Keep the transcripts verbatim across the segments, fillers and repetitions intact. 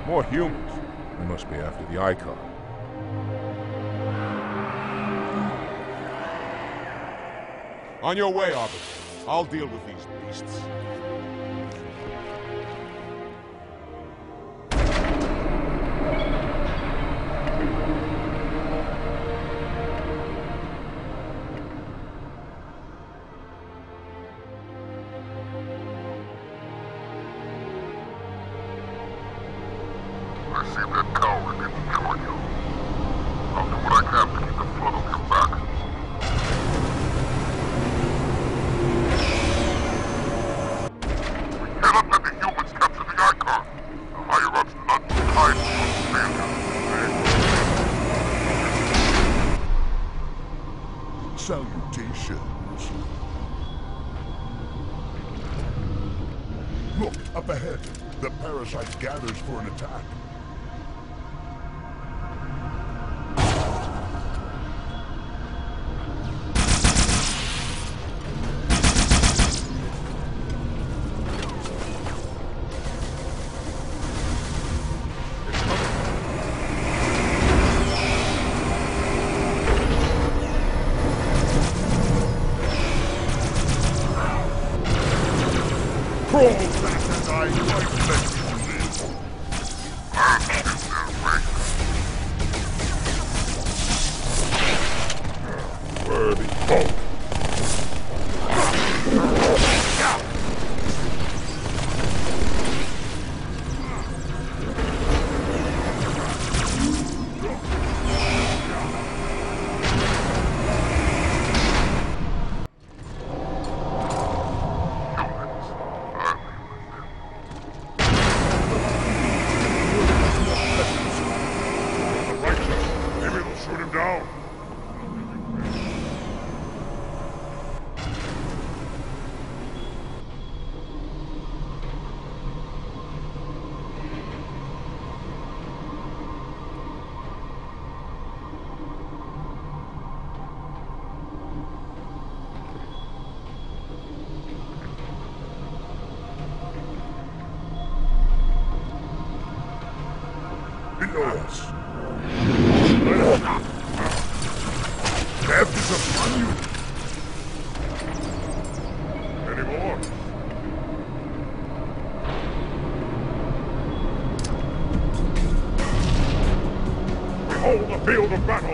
More humans. They must be after the Icon. On your way, Arbiter. I'll deal with these beasts. I seem that coward didn't join you. I'll do what I can to keep the flood of you back. We cannot let the humans capture the Icon. The higher-ups none too kind for failure. Salutations. Look, up ahead. The parasite gathers for an attack. Crawl back and I might let you live. I'll shoot their wings. Where be both? Below us. Death is upon you. Any more? Behold the field of battle.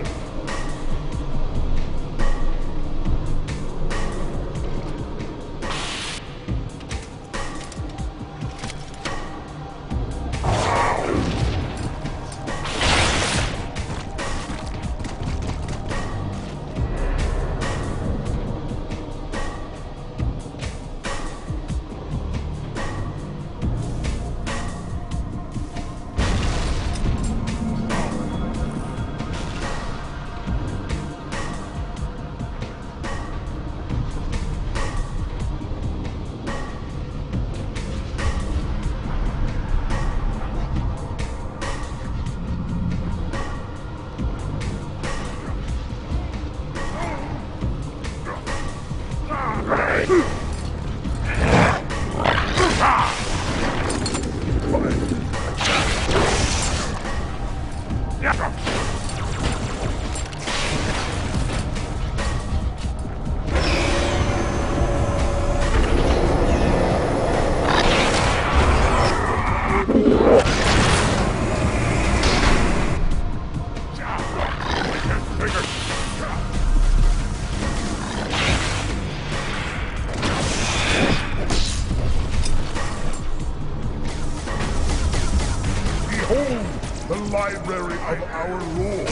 Behold the library of our Lord.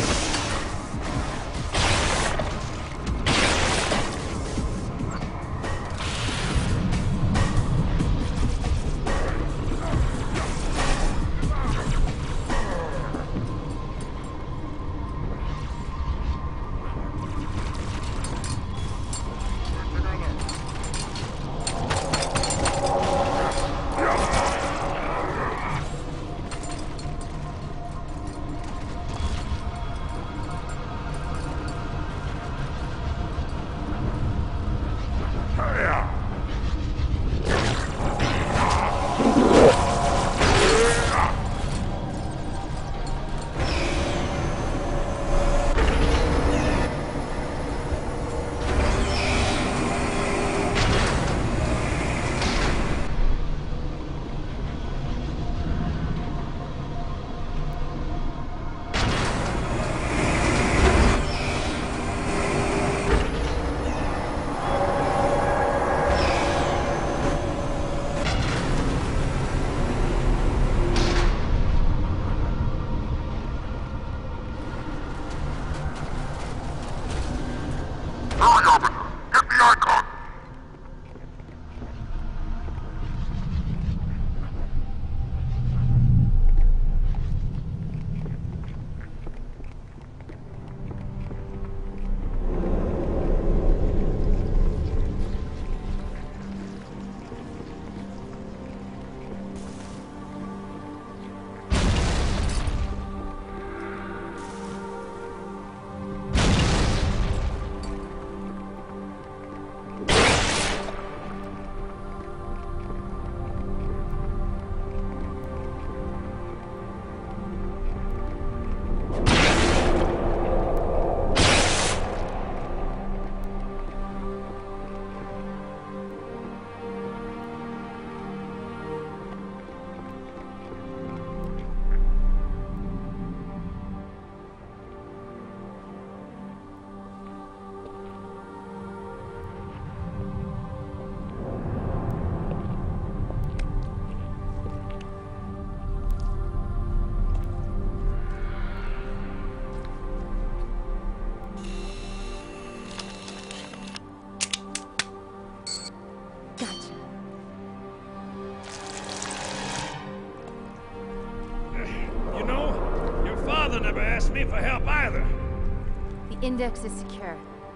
never asked me for help either. The index is secure.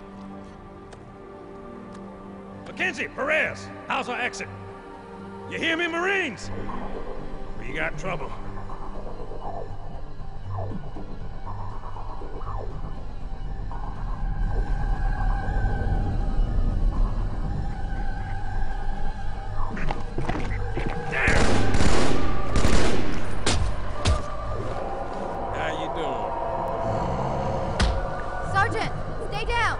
Mackenzie, Perez, how's our exit? You hear me, Marines? We got trouble. Sergeant, stay down!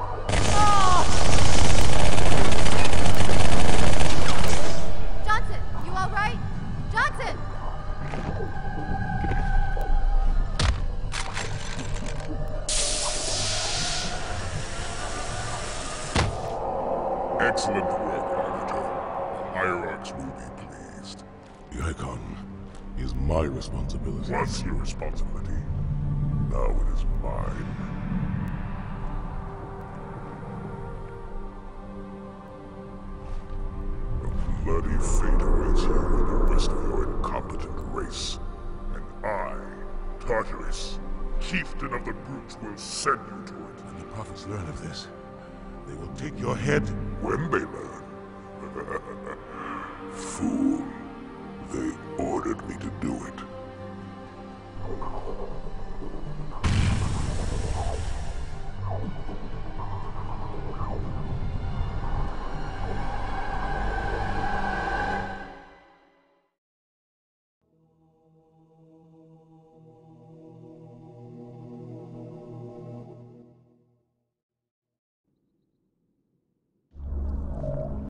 Johnson, you all right? Johnson! Excellent work, Arbiter. Hierarchs will be pleased. The Icon is my responsibility. Was your responsibility. Now it is mine. A bloody fate awaits you and the rest of your incompetent race. And I, Tartarus, chieftain of the brutes, will send you to it. When the prophets learn of this, they will take your head. When they learn. Fool. They ordered me to do